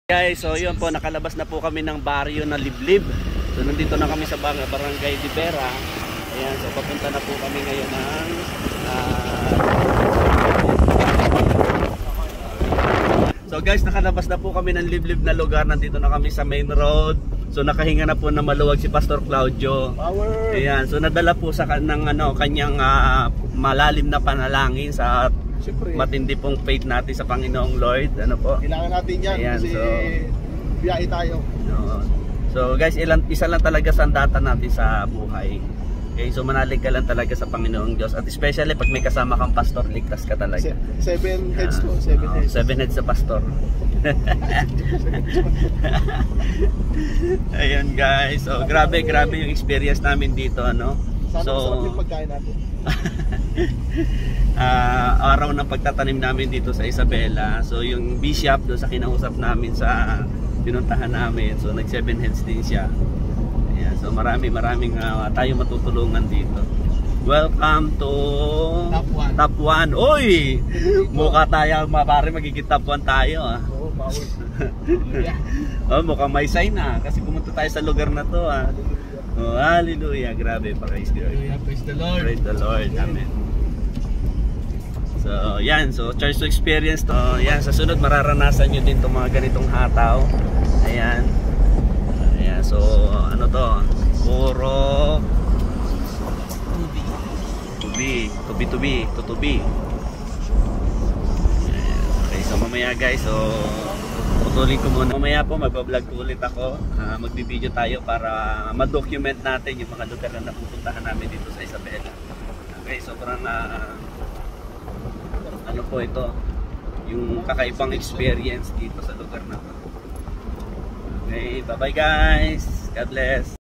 Guys, so yun po, nakalabas na po kami ng baryo na Liblib. So nandito na kami sa Barangay de Vera. Ayan, so papunta na po kami ngayon ng So guys, nakalabas na po kami ng Liblib na lugar. Nandito na kami sa main road. So nakahinga na po na maluwag si Pastor Claudio. Power. Ayan, so nadala po sa kanyang malalim na panalangin sa Siyempre, matindi pong faith natin sa Panginoong Lord. Ano po? kailangan natin yan. Ayan, kasi biyahe tayo. So guys, isa lang talaga sandata natin sa buhay. Okay, so manalig ka lang talaga sa Panginoong Diyos. At especially pag may kasama kang pastor, ligtas ka talaga. Seven heads to, seven heads. 7 heads sa pastor. Ayun guys, so grabe yung experience namin dito, ano. Sana So masarap yung pagkain natin. Araw ng pagtatanim namin dito sa Isabela. So yung bishop doon sa kinausap namin sa pinuntahan namin, so nag 7 heads din siya. Ayan, so maraming tayo matutulungan dito. Welcome to Top 1. Oy! Mukha tayo, pare, magiging top 1 tayo, ah. Oo, power. Oh, mukhang may sign na kasi pumunta tayo sa lugar na to, ah. Oh, hallelujah, grabe, praise God. Praise the Lord. Praise the Lord, amen. So, yan, so church to experience to. Yan, sa sunod mararanasan nyo din itong mga ganitong hataw. Ayan. Ayan, so ano to? Puro tubi. Okay, so mamaya guys, so putulin ko muna. Mamaya po magpa-vlog ulit ako. Magbibideo tayo para ma-document natin yung mga lugar na napupuntahan namin dito sa Isabela. Okay, sobrang ano po ito, yung kakaibang experience dito sa lugar na to. Okay, bye bye guys. God bless.